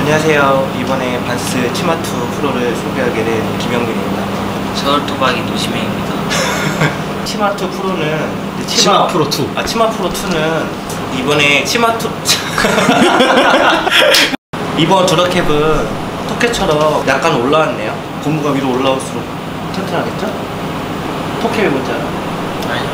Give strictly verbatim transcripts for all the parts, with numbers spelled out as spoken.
안녕하세요. 이번에 반스 치마투 프로를 소개하게 된 김영민입니다. 서울 토박이 노시맹입니다. 치마투 프로는 치마, 치마 프로 투. 아 치마 프로 투는 이번에 치마투 이번 드럭캡은 토켓처럼 약간 올라왔네요. 고무가 위로 올라올수록 튼튼하겠죠? 토캡이 뭔지 알아? 아니요.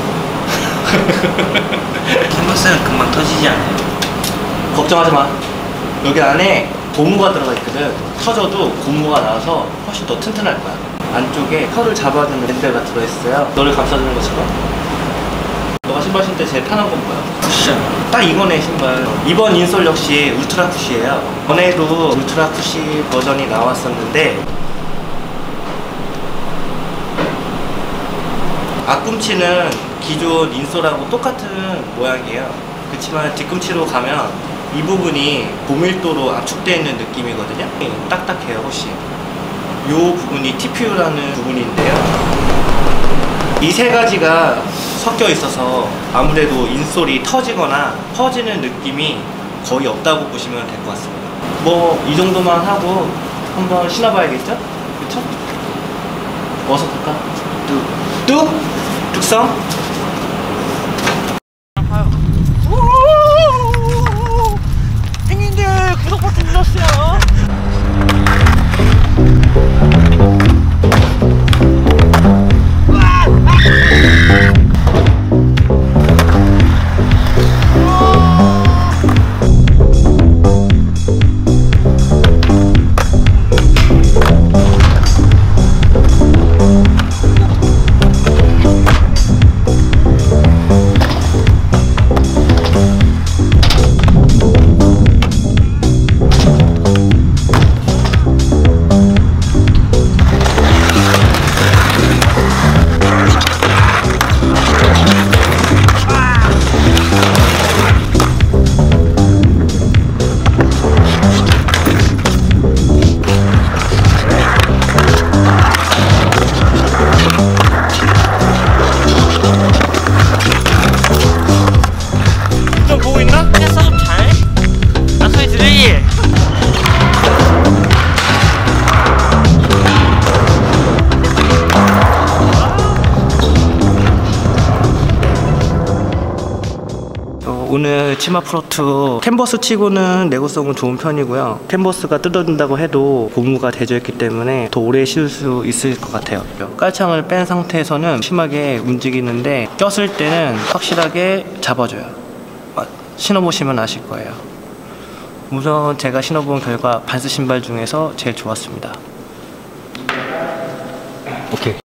캔버스는 금방 터지지 않아요? 걱정하지 마. 여기 안에 고무가 들어가 있거든. 터져도 고무가 나와서 훨씬 더 튼튼할 거야. 안쪽에 털을 잡아주는 밴드가 들어있어요. 너를 감싸주는 것처럼. 너가 신발 신을 때 제일 편한 건 뭐야? 쿠션. 딱 이거네 신발. 이번 인솔 역시 울트라 쿠시예요. 전에도 울트라 쿠시 버전이 나왔었는데 앞꿈치는 기존 인솔하고 똑같은 모양이에요. 그렇지만 뒤꿈치로 가면 이 부분이 고밀도로 압축되어 있는 느낌이거든요. 딱딱해요 훨씬. 이 부분이 티퓨라는 부분인데요, 이 세 가지가 섞여 있어서 아무래도 인솔이 터지거나 퍼지는 느낌이 거의 없다고 보시면 될 것 같습니다. 뭐 이 정도만 하고 한번 신어봐야겠죠? 그쵸? 어서 볼까? 뚝! 뚝! 뚝성! 행님들 구독 버튼 눌렀어요. 오늘 치마 프로투 캔버스 치고는 내구성은 좋은 편이고요. 캔버스가 뜯어진다고 해도 고무가 되어 있기 때문에 더 오래 신을 수 있을 것 같아요. 깔창을 뺀 상태에서는 심하게 움직이는데 꼈을 때는 확실하게 잡아줘요. 신어보시면 아실 거예요. 우선 제가 신어본 결과 반스 신발 중에서 제일 좋았습니다. 오케이.